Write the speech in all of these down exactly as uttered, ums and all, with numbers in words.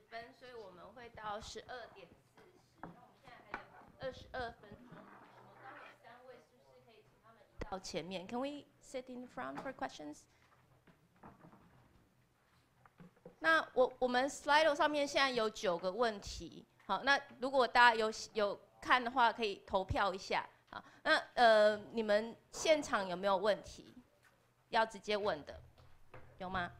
分，所以我们会到十二点四十。那我们现在还有二十二分钟。我刚有三位，是不是可以请他们移到前面 ？Can we sit in front for questions？ 那我我们 Slido 上面现在有九个问题。好，那如果大家有有看的话，可以投票一下。好，那呃，你们现场有没有问题要直接问的？有吗？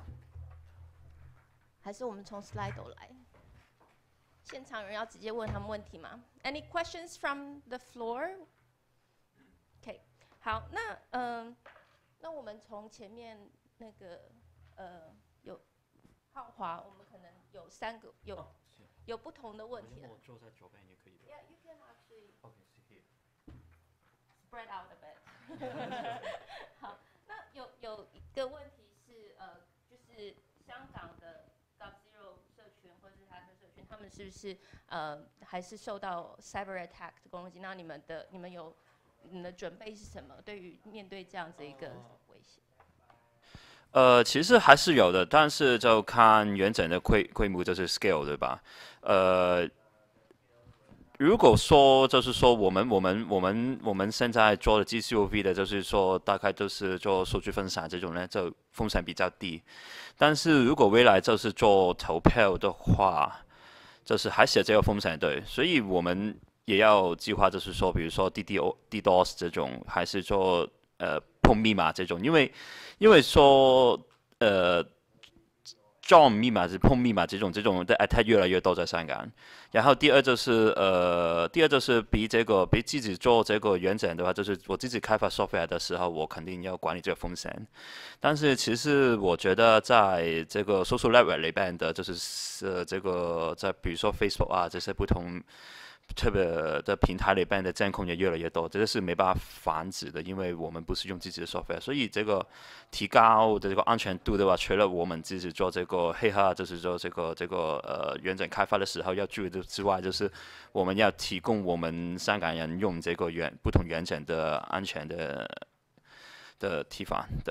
还是我们从 Slido 来？现场有人要直接问他们问题吗 ？Any questions from the floor？ OK， 好，那嗯、呃，那我们从前面那个呃有浩华，我们可能有三个有、哦、有不同的问题了。 我坐在左边也可以的。 Yeah, you can actually. Okay, sit here. Spread out a bit. 好，那有有一个问题是呃，就是香港的 GovZero 社群或是哈克社群，他们是不是呃还是受到 cyber attack 的攻击？那你们的你们有你们的准备是什么？对于面对这样子一个危险？ 呃，其实还是有的，但是就看完整的规规模，就是 scale， 对吧？呃，如果说就是说我们我们我们我们现在做的 G C O V 的，就是说大概就是做数据分散这种呢，就风险比较低。但是如果未来就是做投票的话，就是还是有这个风险，对，所以我们也要计划，就是说，比如说 D D O DDoS 这种，还是说呃碰密码这种，因为因为说呃撞密码是碰密码这种这种的 attack 越来越多在香港。然后第二就是呃，第二就是比这个比自己做这个原整的话，就是我自己开发 software 的时候，我肯定要管理这个风险。但是其实我觉得在这个 social network 里边的，就是呃这个在比如说 Facebook 啊这些不同特别的平台里边的监控也越来越多，这个是没办法防止的，因为我们不是用自己的 software， 所以这个提高的这个安全度的话，除了我们自己做这个黑客，就是做这个这个呃原整开发的时候要注意的之外，就是我们要提供我们香港人用这个原不同原整的安全的的提法，对。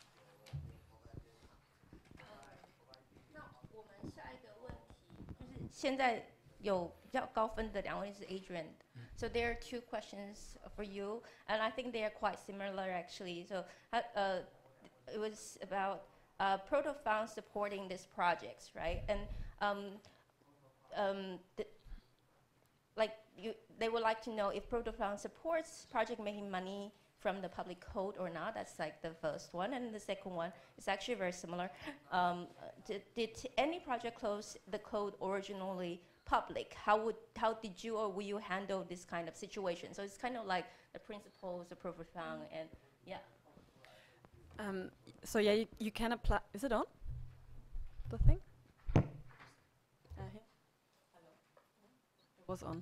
那我们下一个问题就是现在有比较高分的两位是 Adrian。So there are two questions for you, and I think they are quite similar actually. So uh, it was about uh, Protofound supporting these projects, right? And um, um, the, like you, they would like to know if Protofound supports project making money from the public code or not. That's like the first one. And the second one is actually very similar. Um, did, did any project close the code originally public? How would how did you or will you handle this kind of situation? So it's kind of like the principles of Protofound and yeah. Um, so yeah, you, you can apply. Is it on? The thing? Uh, here. It was on.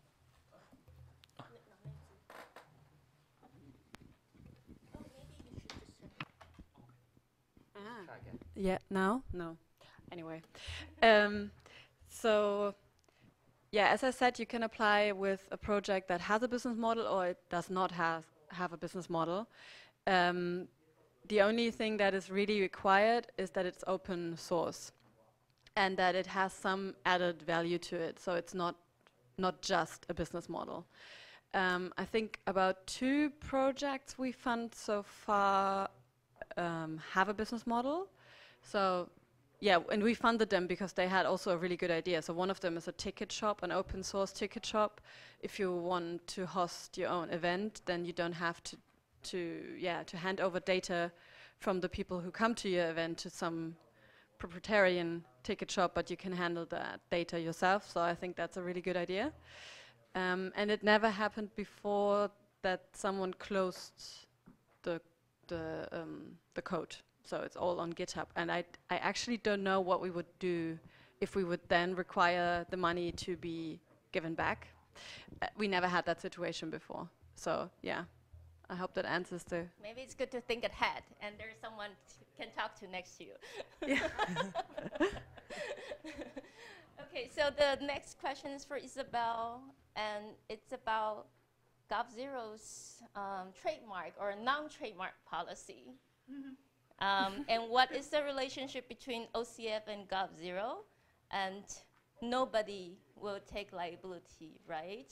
Ah. Yeah. Now? No. Anyway. Um, so. Yeah, as I said, you can apply with a project that has a business model or it does not have have a business model. Um, the only thing that is really required is that it's open source and that it has some added value to it. So it's not not just a business model. Um, I think about two projects we fund so far um, have a business model. So. Yeah, and we funded them because they had also a really good idea. So one of them is a ticket shop, an open source ticket shop. If you want to host your own event, then you don't have to, to yeah, to hand over data from the people who come to your event to some proprietarian ticket shop, but you can handle that data yourself. So I think that's a really good idea. Um, and it never happened before that someone closed the the um, the code. So it's all on GitHub. And I, I actually don't know what we would do if we would then require the money to be given back. Uh, we never had that situation before. So yeah, I hope that answers the... Maybe it's good to think ahead and there's someone can talk to next to you. Okay, so the next question is for Isabel, and it's about GovZero's um, trademark or non-trademark policy. Mm-hmm. Um, and what is the relationship between O C F and GovZero? and nobody will take liability, right?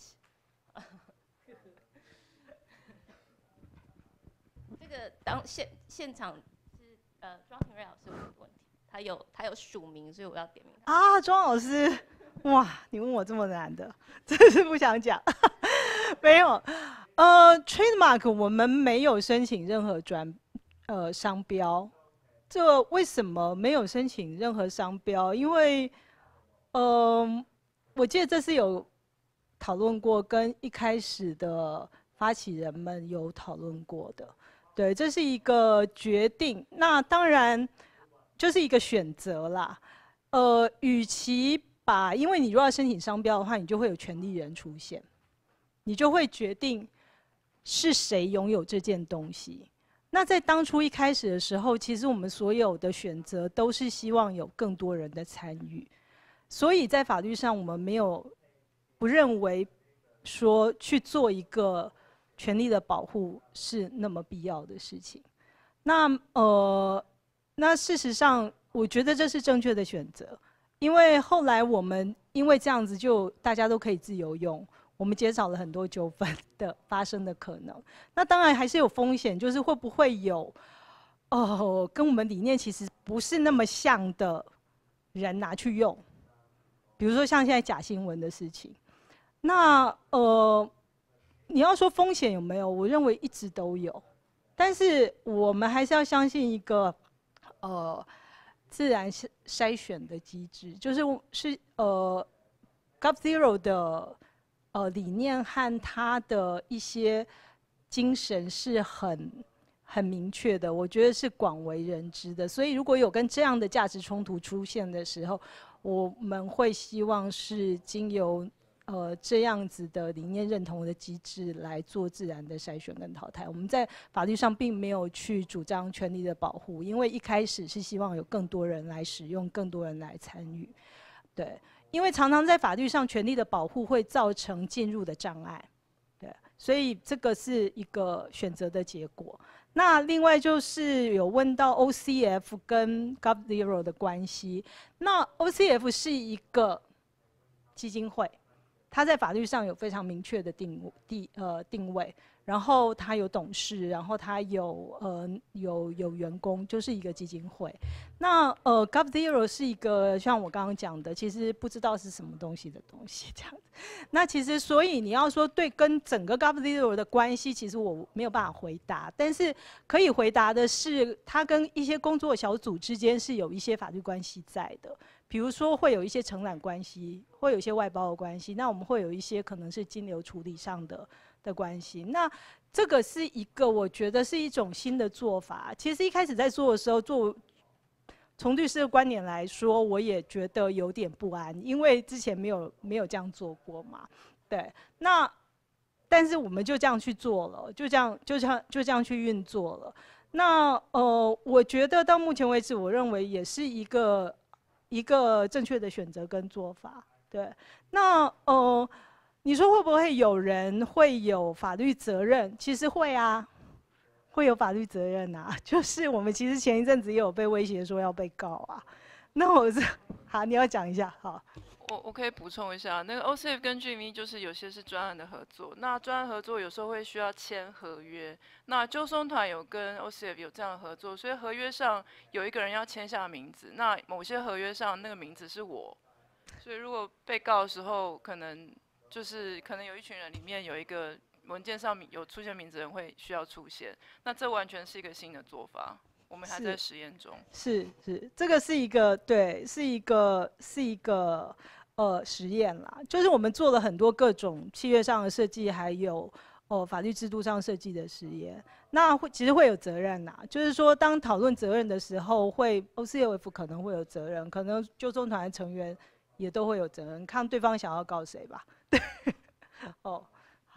这个当现现场是呃庄庭瑞老师问的问题，他有他有署名，所以我要点名他。 啊，庄老师，哇，你问我这么难的，真是不想讲。没有，呃 ，trademark 我们没有申请任何专呃商标。这为什么没有申请任何商标？因为，呃，我记得这是有讨论过，跟一开始的发起人们有讨论过的。对，这是一个决定。那当然就是一个选择啦。呃，与其把，因为你如果要申请商标的话，你就会有权利人出现，你就会决定是谁拥有这件东西。那在当初一开始的时候，其实我们所有的选择都是希望有更多人的参与，所以在法律上我们没有不认为说去做一个权利的保护是那么必要的事情。那呃，那事实上，我觉得这是正确的选择，因为后来我们因为这样子就大家都可以自由用。我们减少了很多纠纷的发生的可能。那当然还是有风险，就是会不会有，哦，跟我们理念其实不是那么像的人拿去用，比如说像现在假新闻的事情。那呃，你要说风险有没有？我认为一直都有，但是我们还是要相信一个呃自然筛选的机制，就是是呃 GovZero 的。呃，理念和他的一些精神是很很明确的，我觉得是广为人知的。所以，如果有跟这样的价值冲突出现的时候，我们会希望是经由呃这样子的理念认同的机制来做自然的筛选跟淘汰。我们在法律上并没有去主张权利的保护，因为一开始是希望有更多人来使用，更多人来参与，对。因为常常在法律上，权利的保护会造成进入的障碍，对，所以这个是一个选择的结果。那另外就是有问到 O C F 跟 GovZero 的关系，那 O C F 是一个基金会，它在法律上有非常明确的定定呃定位。然后他有董事，然后他有呃有有员工，就是一个基金会。那呃 GovZero 是一个像我刚刚讲的，其实不知道是什么东西的东西这样子。那其实所以你要说对跟整个 GovZero 的关系，其实我没有办法回答。但是可以回答的是，它跟一些工作小组之间是有一些法律关系在的。比如说会有一些承揽关系，会有一些外包的关系。那我们会有一些可能是金流处理上的。的关系，那这个是一个我觉得是一种新的做法。其实一开始在做的时候，做从律师的观点来说，我也觉得有点不安，因为之前没有没有这样做过嘛。对，那但是我们就这样去做了，就这样就这样就这样去运作了。那呃，我觉得到目前为止，我认为也是一个一个正确的选择跟做法。对，那呃。你说会不会有人会有法律责任？其实会啊，会有法律责任啊。就是我们其实前一阵子也有被威胁说要被告啊。那我是好，你要讲一下好。 我我可以补充一下，那个 O C F 跟 G M E 就是有些是专案的合作，那专案合作有时候会需要签合约。那纠松团有跟 O C F 有这样的合作，所以合约上有一个人要签下名字，那某些合约上那个名字是我，所以如果被告的时候可能。就是可能有一群人里面有一个文件上有出现名字的人会需要出现，那这完全是一个新的做法，我们还在实验中。 是是，这个是一个对，是一个是一个呃实验啦，就是我们做了很多各种契约上的设计，还有呃法律制度上设计的实验。那会其实会有责任呐，就是说当讨论责任的时候，会 O C F 可能会有责任，可能纠宗团的成员也都会有责任，看对方想要告谁吧。哦，好，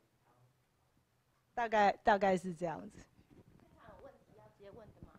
大概大概是这样子。 有问题要直接问的吗？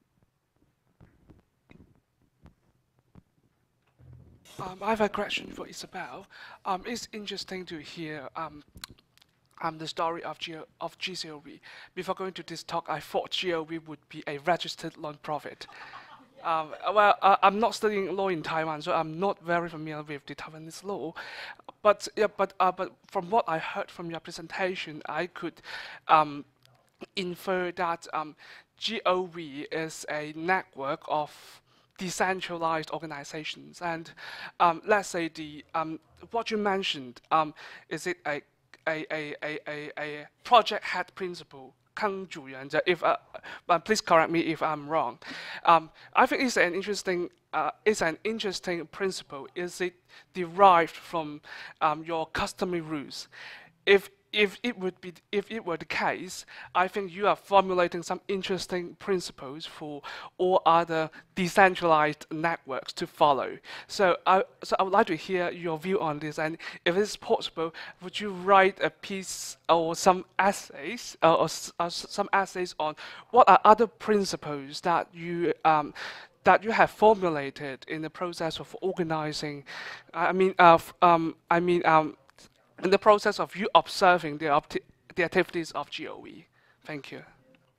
Um, I have a question for Isabel. Um, it's interesting to hear um, um, the story of, G of G C O V. Before going to this talk, I thought G O V would be a registered non-profit. Um, well, uh, I'm not studying law in Taiwan, so I'm not very familiar with the Taiwanese law. But yeah, but uh, but from what I heard from your presentation, I could um, infer that um, G O V is a network of decentralized organizations, and um, let's say the um, what you mentioned, um, is it a a, a, a, a, a project head principle? If uh, uh, please correct me if I'm wrong. Um, I think it's an interesting uh, it's an interesting principle. Is it derived from um, your customary rules? If If it would be, if it were the case, I think you are formulating some interesting principles for all other decentralized networks to follow. So I, so I would like to hear your view on this. And if it's possible, would you write a piece or some essays, uh, or, s uh, some essays on what are other principles that you um, that you have formulated in the process of organizing? I mean, uh, um, I mean. Um, in the process of you observing the, the activities of G O V. Thank you.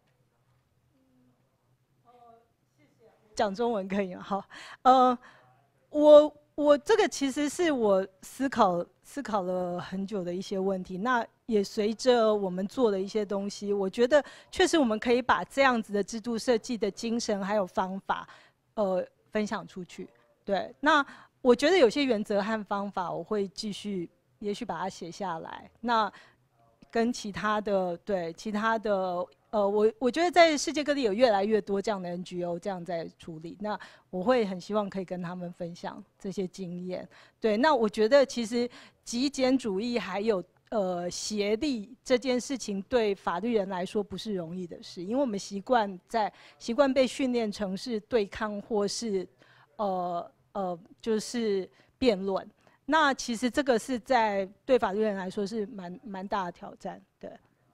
讲中文可以吗？好，呃，我我这个其实是我思考思考了很久的一些问题。那也随着我们做的一些东西，我觉得确实我们可以把这样子的制度设计的精神还有方法，呃，分享出去。对，那我觉得有些原则和方法，我会继续。也许把它写下来，那跟其他的对其他的呃，我我觉得在世界各地有越来越多这样的 N G O 这样在处理，那我会很希望可以跟他们分享这些经验。对，那我觉得其实极简主义还有呃协力这件事情，对法律人来说不是容易的事，因为我们习惯在习惯被训练成是对抗或是呃呃就是辩论。那其实这个是在对法律人来说是蛮蛮大的挑战，对。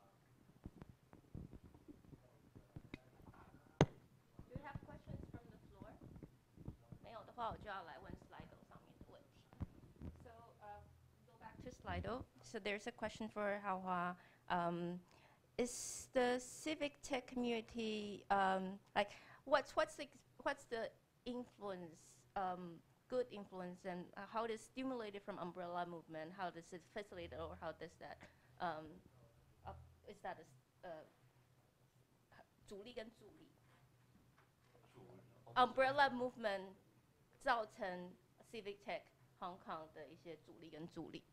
Do you have questions from the floor? 没有的话，我就要来问 Slido 上面的问题。So, uh, go back to Slido. So there's a question for Haohua. Um, is the civic tech community um, like what's what's the, what's the influence? Um, good influence and uh, how it is stimulated from umbrella movement, how does it facilitate or how does that, um, uh, is that a, uh, 阻力跟助力 umbrella movement 造成 civic tech Hong Kong 的一些阻力跟助力。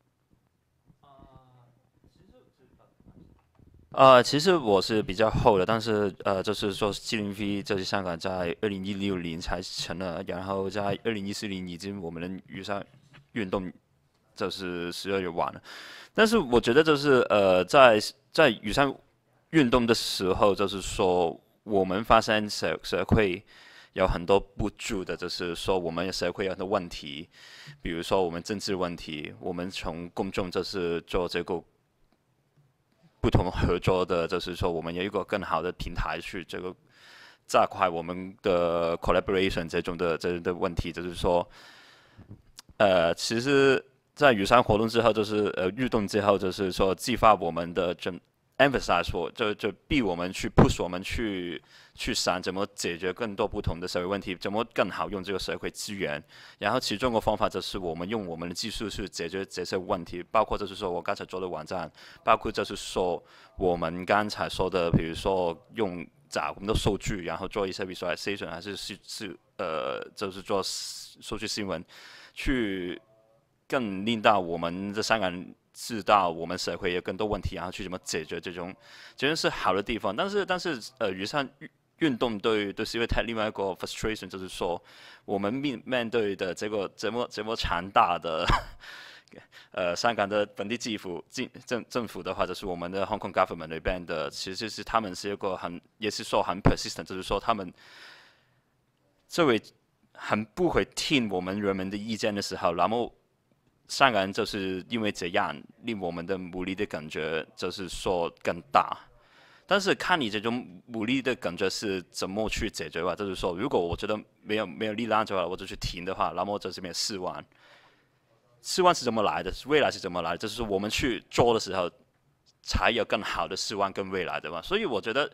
呃，其实我是比较后的，但是呃，就是说 G零 V 就是香港在二零一六年才成了，然后在二零一四年已经我们的雨伞运动就是十二月完了。但是我觉得就是呃，在在雨伞运动的时候，就是说我们发现社社会有很多不足的，就是说我们社会有很多问题，比如说我们政治问题，我们从公众就是做这个。不同合作的，就是说我们有一个更好的平台去这个加快我们的 collaboration 这种的这种的问题，就是说，呃，其实，在雨伞活动之后，就是呃运动之后，就是说激发我们的就 emphasize 说，就就逼我们去 push 我们去去想怎么解决更多不同的社会问题，怎么更好用这个社会资源。然后其中的方法就是我们用我们的技术去解决这些问题，包括就是说我刚才做的网站，包括就是说我们刚才说的，比如说用找我们的数据，然后做一些 visualization， 还是是是呃，就是做数据新闻，去更令到我们的香港人知道我们社会有更多问题，然后去怎么解决这种，这种是好的地方。但是但是呃，雨伞运动对对是因为它另外一个 frustration 就是说，我们面面对的这个这么这么强大的呃香港的本地政府政政府的话，就是我们的 Hong Kong government 那边的，其实是他们是一个很也是说很 persistent， 就是说他们这位很不会听我们人民的意见的时候，然后香港人就是因为这样令我们的无力的感觉就是说更大。但是看你这种无力的感觉是怎么去解决吧，就是说，如果我觉得没有没有力量的话，我就去停的话，那么在这边失望，失望是怎么来的？未来是怎么来的？就是说我们去做的时候，才有更好的失望跟未来的嘛。所以我觉得，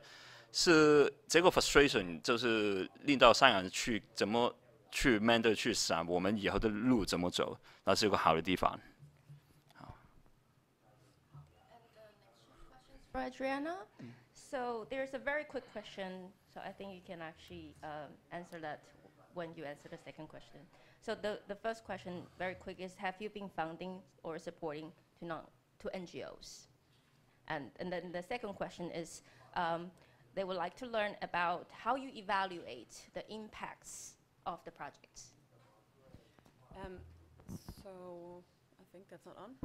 是这个 frustration 就是令到香港人去怎么去面对去想我们以后的路怎么走，那是一个好的地方。 For Adriana, so there's a very quick question, so I think you can actually um, answer that when you answer the second question. So the, the first question, very quick, is have you been funding or supporting to, non, to N G Os? And, and then the second question is, um, they would like to learn about how you evaluate the impacts of the projects. Um, so I think that's not on.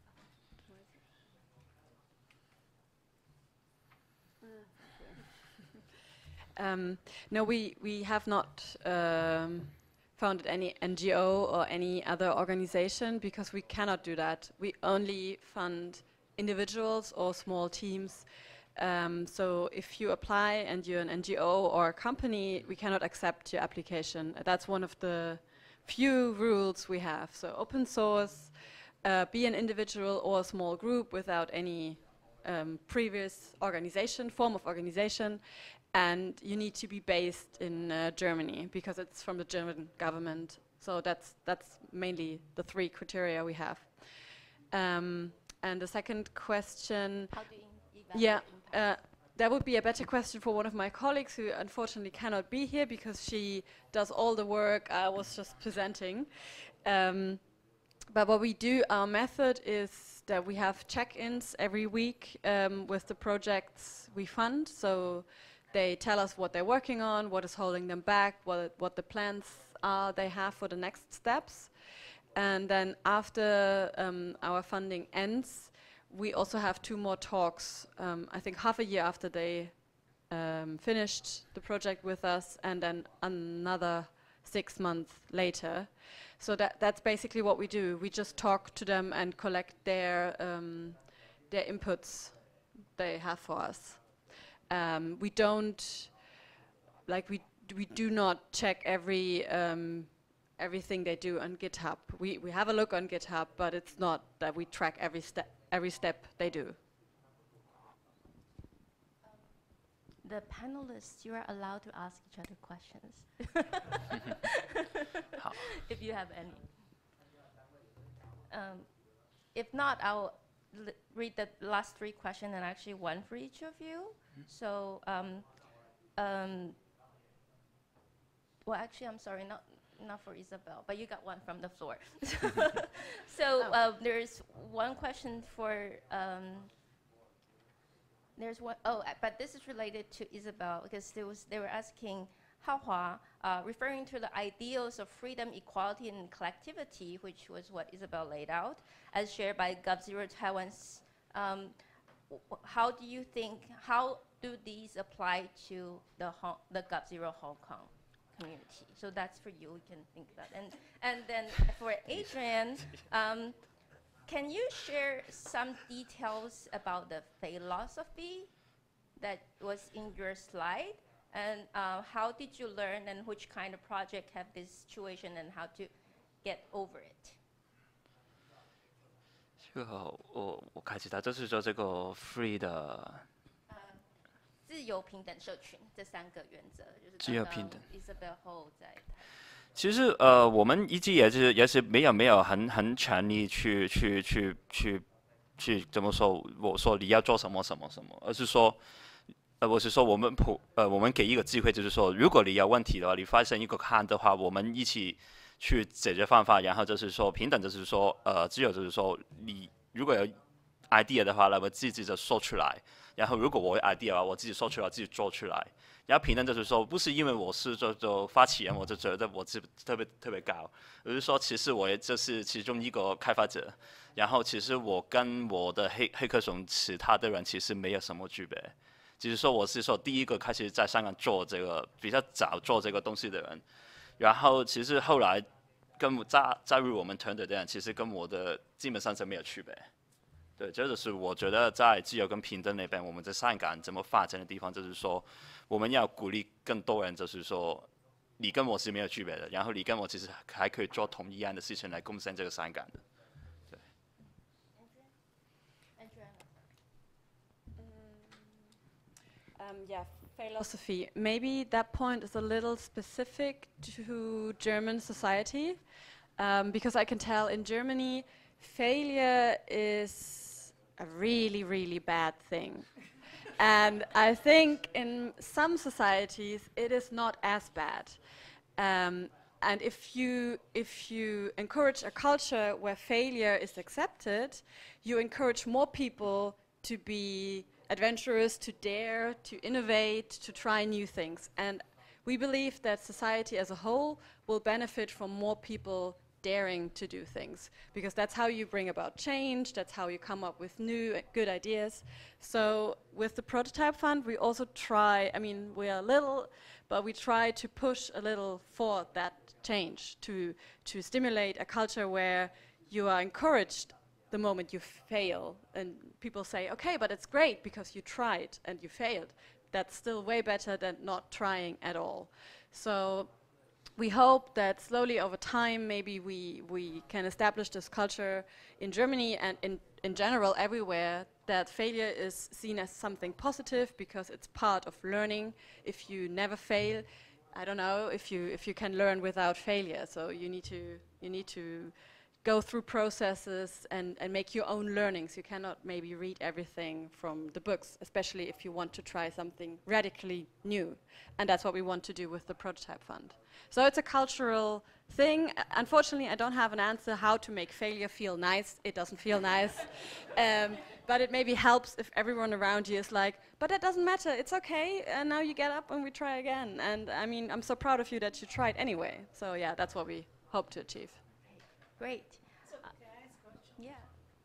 Um, no, we, we have not um, founded any N G O or any other organization because we cannot do that. We only fund individuals or small teams. Um, so if you apply and you're an N G O or a company, we cannot accept your application. That's one of the few rules we have. So open source, uh, be an individual or a small group without any um, previous organization, form of organization, and you need to be based in uh, Germany because it's from the German government. So that's that's mainly the three criteria we have. Um, and the second question, How do you evaluate yeah, impact? uh, that would be a better question for one of my colleagues who unfortunately cannot be here because she does all the work I was just presenting. Um, but what we do, our method is that we have check-ins every week um, with the projects we fund. So they tell us what they're working on, what is holding them back, what, what the plans are they have for the next steps. And then after um, our funding ends, we also have two more talks, um, I think half a year after they um, finished the project with us, and then another six months later. So that, that's basically what we do. We just talk to them and collect their, um, their inputs they have for us. Um, we don't, like we, d we do not check every, um, everything they do on GitHub. We, we have a look on GitHub, but it's not that we track every step, every step they do. The panelists, you are allowed to ask each other questions. If you have any. Um, if not, I'll l read the last three questions and actually one for each of you. Mm-hmm. So, um, um, well, actually, I'm sorry, not not for Isabel, but you got one from the floor. So Oh. uh, there's one question for. Um, There's one, oh, uh, but this is related to Isabel because there was, they were asking Haohua, uh, referring to the ideals of freedom, equality, and collectivity, which was what Isabel laid out, as shared by GovZero Taiwan's. Um, how do you think, how do these apply to the, Hong, the GovZero Hong Kong community? So that's for you, we can think about. And, and then for Adrian, um, can you share some details about the philosophy that was in your slide? And uh, how did you learn and which kind of project have this situation and how to get over it? 这个我我开始它就是说这个 free 的自由平等社群这三个原则，就是自由平等 Isabel 后在谈。 其实呃，我们一直也是也是没有没有很很全力去去去去去怎么说？我说你要做什么什么什么，而是说，呃，我是说我们普呃，我们给一个机会，就是说，如果你有问题的话，你发现一个看的话，我们一起去解决方法，然后就是说平等，就是说呃，只有就是说你如果有 idea 的话，那么自己就说出来，然后如果我有 idea 的话，我自己说出来，自己做出来。然后平等就是说，不是因为我是这这发起人，我就觉得我是特别特别高，而是说其实我也就是其中一个开发者。然后其实我跟我的黑黑客松其他的人其实没有什么区别，只是说我是说第一个开始在香港做这个比较早做这个东西的人。然后其实后来跟加加入我们团队的人，其实跟我的基本上是没有区别。对，这就是我觉得在自由跟平等那边，我们在香港怎么发展的地方，就是说我们要鼓励更多人，就是说你跟我是没有区别的，然后你跟我其实还可以做同一样的事情来贡献这个香港的。对。 Um, yeah, philosophy. Maybe that point is a little specific to German society, um, because I can tell in Germany, failure is a really, really bad thing. And I think in some societies it is not as bad. Um, and if you, if you encourage a culture where failure is accepted, you encourage more people to be adventurous, to dare, to innovate, to try new things. And we believe that society as a whole will benefit from more people daring to do things, because that's how you bring about change, that's how you come up with new uh, good ideas. So with the Prototype Fund, we also try, I mean, we are little, but we try to push a little for that change, to, to stimulate a culture where you are encouraged the moment you fail, and people say, okay, but it's great because you tried and you failed. That's still way better than not trying at all. So we hope that slowly over time, maybe we, we can establish this culture in Germany and in, in general everywhere, that failure is seen as something positive because it's part of learning. If you never fail, I don't know if you, if you can learn without failure. So you need to, you need to go through processes and, and make your own learnings. You cannot maybe read everything from the books, especially if you want to try something radically new. And that's what we want to do with the Prototype Fund. So it's a cultural thing. Uh, unfortunately, I don't have an answer how to make failure feel nice. It doesn't feel nice. Um, but it maybe helps if everyone around you is like, but that doesn't matter, it's okay, and now you get up and we try again. And I mean, I'm so proud of you that you tried anyway. So yeah, that's what we hope to achieve. Great. So can I ask a question? Yeah.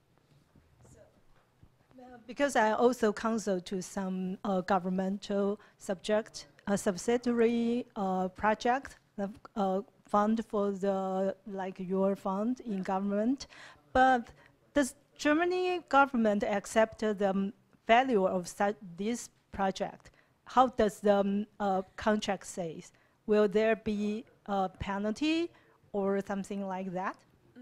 So, uh, because I also counsel to some uh, governmental subject, a subsidiary uh, project, the uh, fund for the, like your fund in government, but does Germany government accept the um, value of such this project? How does the um, uh, contract say? Will there be a penalty or something like that?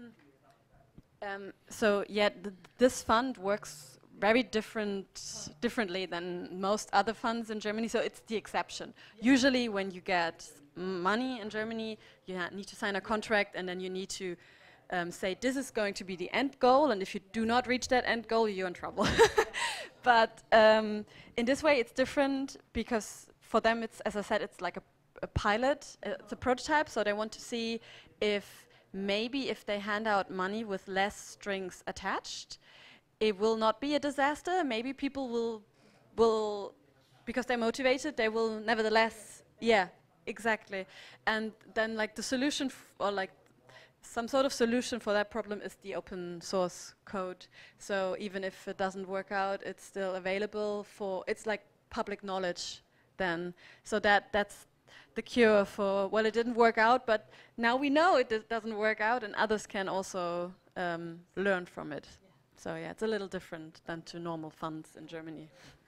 Um, so yeah, th this fund works very different, differently than most other funds in Germany. So it's the exception. Yeah. Usually, when you get money in Germany, you need to sign a contract, and then you need to um, say this is going to be the end goal, and if you do not reach that end goal, you're in trouble. But um, in this way, it's different because for them, it's, as I said, it's like a, a pilot. Uh, it's a prototype, so they want to see if maybe if they hand out money with less strings attached, it will not be a disaster. Maybe people will, will, because they're motivated, they will nevertheless, yeah, exactly. And then like the solution, f or like some sort of solution for that problem is the open source code. So even if it doesn't work out, it's still available for, it's like public knowledge then. So that, that's the cure for, well, it didn't work out, but now we know it doesn't work out, and others can also um, learn from it. Yeah. So yeah, it's a little different than to normal funds in Germany.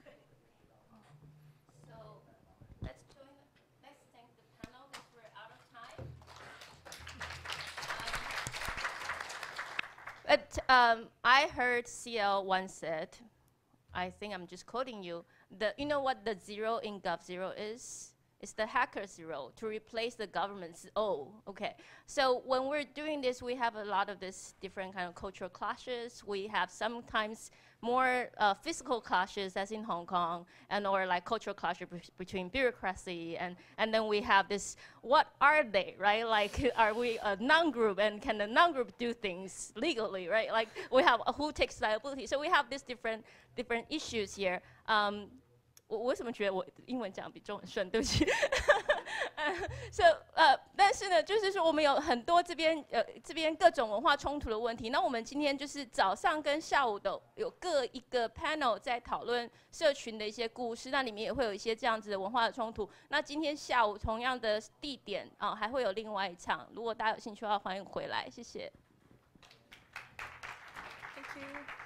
So let's join. Let's thank the panel because we're out of time. Um, but um, I heard C L once said, I think I'm just quoting you. The you know what the zero in Gov zero is? It's the hacker zero to replace the government's O. Okay, so when we're doing this, we have a lot of this different kind of cultural clashes. We have sometimes more uh, physical clashes, as in Hong Kong, and or like cultural clashes be between bureaucracy, and and then we have this. What are they, right? Like, are we a non-group, and can the non-group do things legally, right? Like, we have uh, who takes liability. So we have these different different issues here. Um,我为什么觉得我英文讲比中文顺？对不起。So 呃，但是呢，就是说我们有很多这边呃这边各种文化冲突的问题。那我们今天就是早上跟下午的有各一个 panel 在讨论社群的一些故事，那里面也会有一些这样子的文化的冲突。那今天下午同样的地点啊、呃，还会有另外一场，如果大家有兴趣的话，欢迎回来，谢谢。Thank you.